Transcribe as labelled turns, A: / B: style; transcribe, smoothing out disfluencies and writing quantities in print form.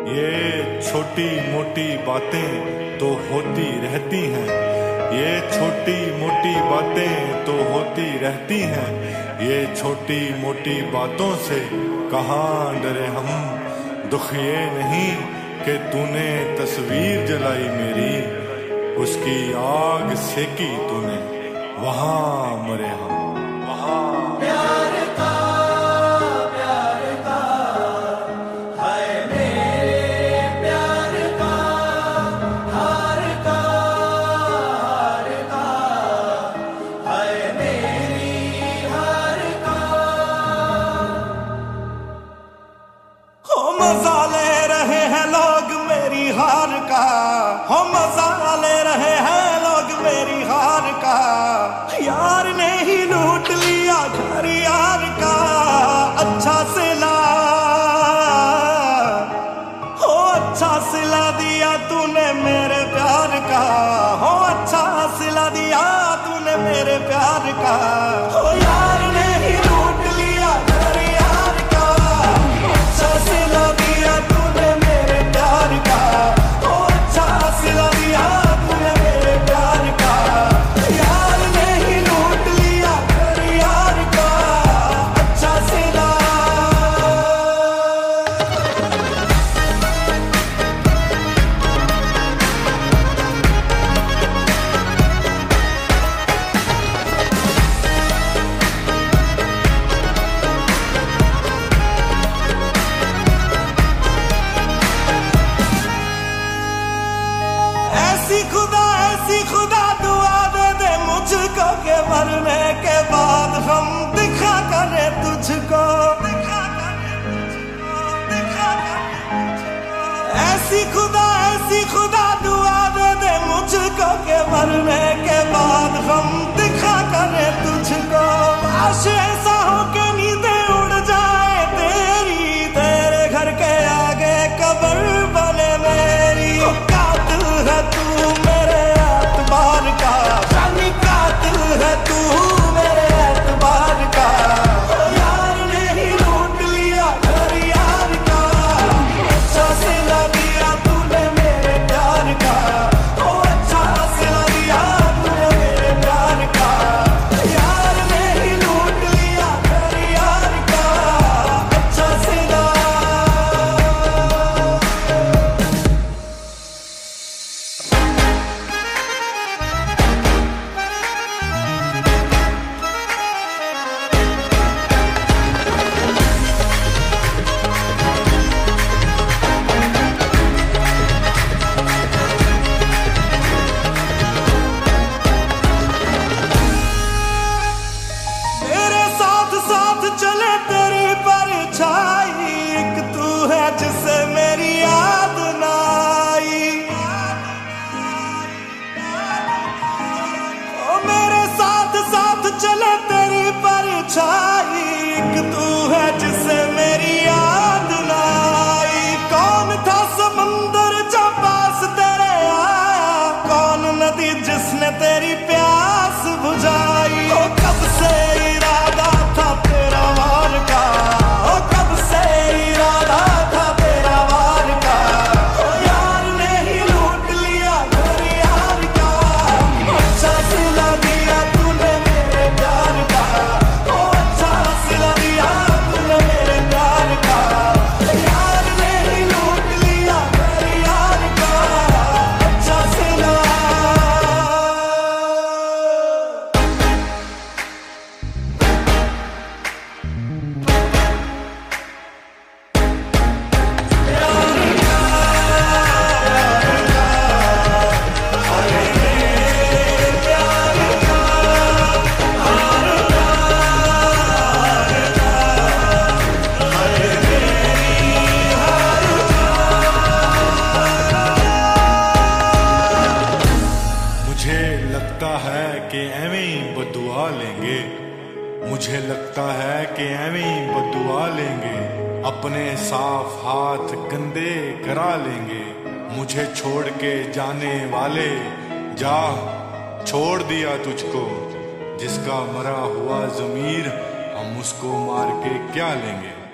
A: ये छोटी मोटी बातें तो होती रहती हैं, ये छोटी मोटी बातें तो होती रहती हैं, ये छोटी मोटी बातों से कहाँ डरे हम। दुख ये नहीं कि तूने तस्वीर जलाई मेरी, उसकी आग सेकी तूने, वहां मरे हम, वहां।
B: मजा ले रहे हैं लोग मेरी हार का, हो मजा ले रहे हैं लोग मेरी हार का। यार ने ही लूट लिया घर यार का, अच्छा सिला हो, अच्छा सिला दिया तूने मेरे प्यार का, हो अच्छा सिला दिया तूने मेरे प्यार का। हो यार ने ही लूट लिया घर यार का, अच्छा सिला दिया तूने मेरे प्यार का, हो अच्छा सिला दिया तूने मेरे प्यार का। यार ने ही लूट लिया घर यार का, अच्छा सिला। ऐसी खुदा दुआ दे दे मुझको के मरने के बाद हम दिखा करे तुझको, ऐसी खुदा दुआ दे दे मुझको के मरने के बाद हम दिखा करे तुझको। आश ऐसा हो के नींदें उड़ जाए तेरी, तेरे घर के आगे कब्र बने मेरी। कातिल है तू मेरे एतबार का, जानी कातिल है तू मेरे एतबार का। यार ने ही लूट लिया घर यार का, अच्छा सिला दिया तूने मेरे प्यार का, ओ अच्छा सिला दिया तूने मेरे प्यार का। यार ने ही लूट लिया घर यार का, अच्छा सिला। मेरे साथ साथ चले तेरी परछाई, एक तू है जिससे मेरी याद ना आई। ओ मेरे साथ साथ चले तेरी परछाई, एक तू है जिससे मेरी याद ना आई। कौन था समंदर जो पास तेरे आया, कौन नदी जिसने तेरी प्यास बुझाई। ओ कब से इरादा था तेरा वार का, ओ कब से इरादा था तेरा वार का। ओ यार ने ही लूट लिया घर यार का, अच्छा सिला दिया तूने मेरे प्यार का, ओ अच्छा सिला दिया तूने मेरे प्यार का। यार ने ही लूट लिया घर यार का, अच्छा सिला।
A: मुझे लगता है कि एवें ही बदुआ लेंगे, मुझे लगता है कि एवें ही बदुआ लेंगे, अपने साफ हाथ गंदे करा लेंगे। मुझे छोड़ के जाने वाले, जा छोड़ दिया तुझको, जिसका मरा हुआ ज़मीर हम उसको मार के क्या लेंगे।